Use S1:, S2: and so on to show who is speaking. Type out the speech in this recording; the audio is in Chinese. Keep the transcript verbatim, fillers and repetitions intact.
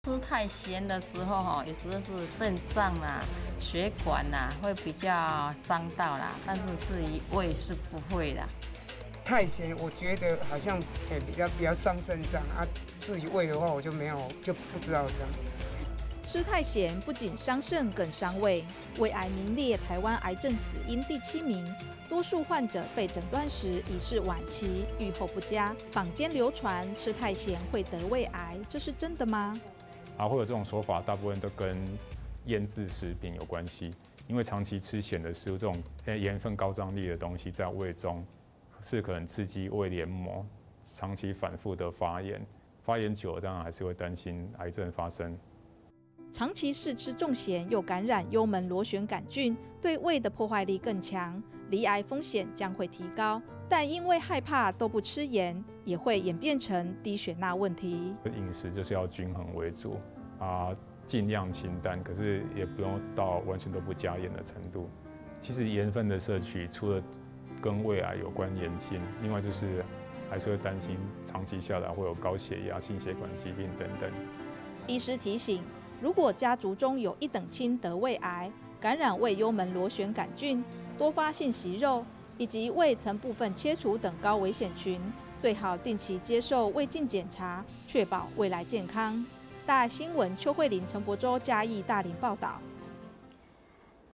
S1: 吃太咸的时候哈，有时候是肾脏啦、血管啦会比较伤到啦，但是至于胃是不会啦。
S2: 太咸，我觉得好像诶比较比较伤肾脏啊。至于胃的话，我就没有就不知道这样子。
S3: 吃太咸不仅伤肾，更伤胃。胃癌名列台湾癌症死因第七名，多数患者被诊断时已是晚期，预后不佳。坊间流传吃太咸会得胃癌，这是真的吗？
S4: 啊，会有这种说法，大部分都跟腌制食品有关系，因为长期吃咸的食物，这种盐分高张力的东西在胃中是可能刺激胃黏膜，长期反复的发炎，发炎久了当然还是会担心癌症发生。
S3: 长期试吃重咸又感染幽门螺旋杆菌，对胃的破坏力更强，罹癌风险将会提高。但因为害怕都不吃盐，也会演变成低血钠问题。
S4: 饮食就是要均衡为主啊，尽量清淡，可是也不用到完全都不加盐的程度。其实盐分的摄取除了跟胃癌有关严性，另外就是还是会担心长期下来会有高血压、心血管疾病等等。
S3: 医师提醒，如果家族中有一等亲得胃癌、感染胃幽门螺旋杆菌、多发性息肉以及胃层部分切除等高危险群，最好定期接受胃镜检查，确保未来健康。大爱新闻邱慧玲、陈柏洲嘉义大林报道。